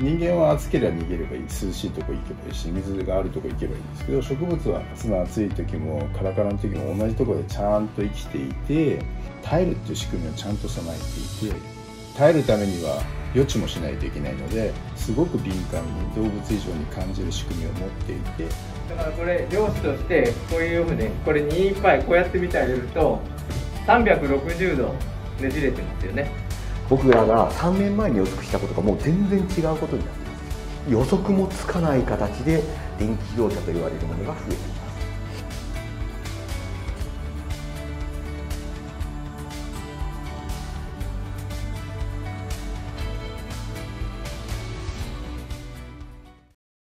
人間は暑ければ逃げればいい、涼しいとこ行けばいいし、水があるとこ行けばいいんですけど、植物は夏の暑い時もカラカラの時も同じところでちゃんと生きていて、耐えるっていう仕組みをちゃんと備えていて、耐えるためには予知もしないといけないので、すごく敏感に動物以上に感じる仕組みを持っていて、 だからこれ漁師としてこういうふうにこれ2いっぱいこうやって見てあげると360度ねじれてますよね。 僕らが3年前に予測したことがもう全然違うことになっています。予測もつかない形で電気自動車と言われるものが増えています。